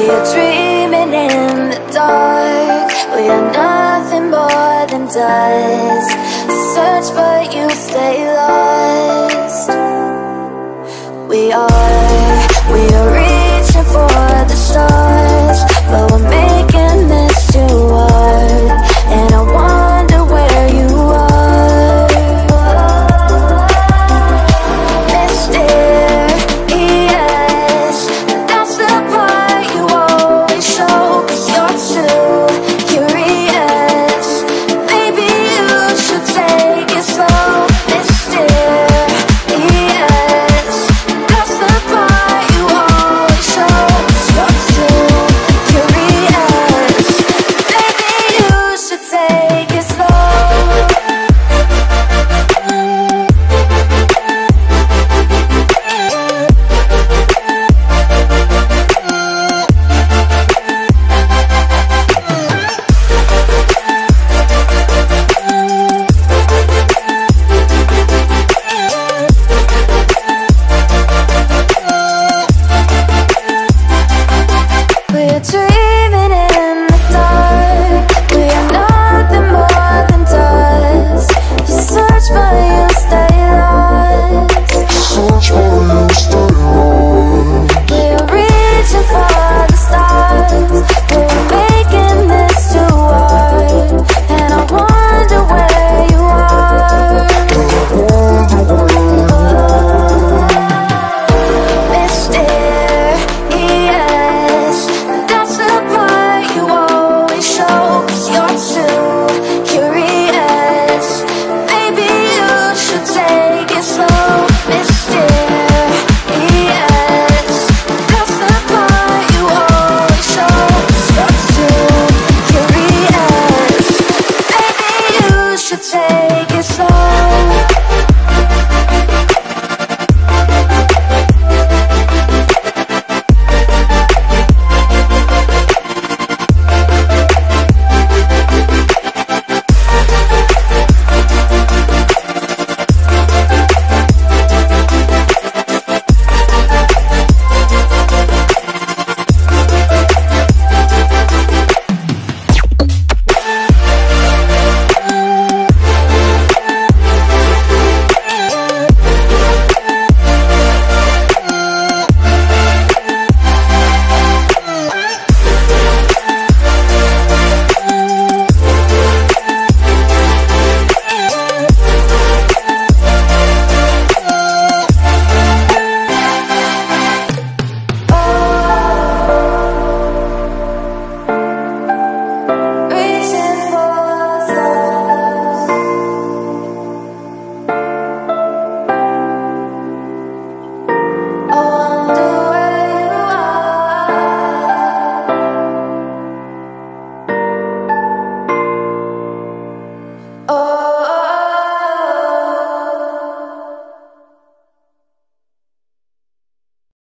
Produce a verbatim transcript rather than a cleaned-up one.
We are dreaming in the dark. We are nothing more than dust. Search but you stay lost. We are, we are reaching for the stars, but we're making this too hard. And I wonder where you are, mysterious. That's the part you always show, 'cause you're too curious. Maybe you should take it slow, mysterious. That's the part you always show, 'cause you're too curious. Maybe you should take it slow. We're dreaming